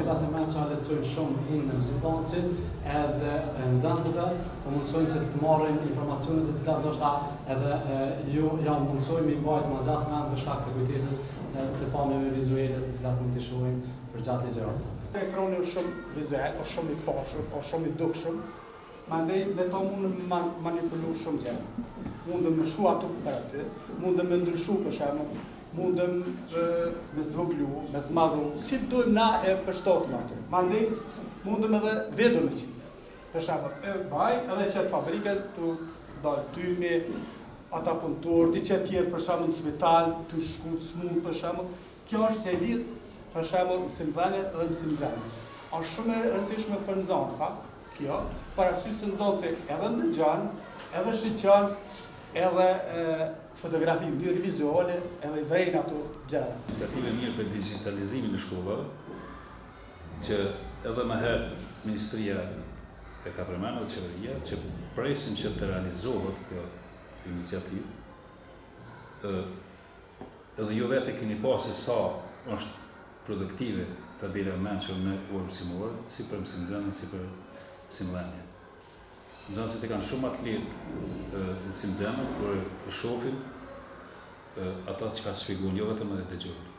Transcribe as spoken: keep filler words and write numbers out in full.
cilat e mençura lehtësojnë shumë punën e mësimdhënësit edhe nxënësve, po mundsojnë që të marrin informacionet të cilat ndoshta edhe ju ja mundsojnë mi bajt më gjatë mend për shkak të kujtesës të pamjeve vizuale të cilat mund të shohin përgjatë ligjëratave. Ekrani është shumë vizual, është shumë i pashur, është shumë i dukshëm. Mandej me to mund të manipulu shumë gjëra. Mundem me shku ato për aty, mundem me ndryshu për shembull, mundem me zvoglu, me zmadhu, si dojmë na e përshtatëm aty. Mandej mundem edhe vedo me qitë. Për shembull, e baj edhe qëtë fabrikën të dalë tymi, ata punëtor, di që tjerë për shembull në spital, të shku të smund për shembull. Kjo është se lidh për shembull mësimdhëniet dhe mësimdhëniet. Është shumë e rëndësishme për nxënësa, kjo, parasysh se nxënësi edhe ndëgjon, edhe shiqon, edhe fotografi në mënyrë vizuale, edhe vrejnë ato gjëra. Iniciative mirë për digitalizimin e shkollave, që edhe më herë Ministria e ka përmendur dhe qeveria, që presim që të realizohet kjo iniciativë. Edhe ju vetë keni pasi sa është produktive të bile mençur në orë mësimore, si për mësimdhënie, si për mësimdhënie. Nxënësit e kanë shumë atë lehtë mësimdhënie kur e shohin ata që ka shpjeguar, jo vetëm edhe dëgjojnë.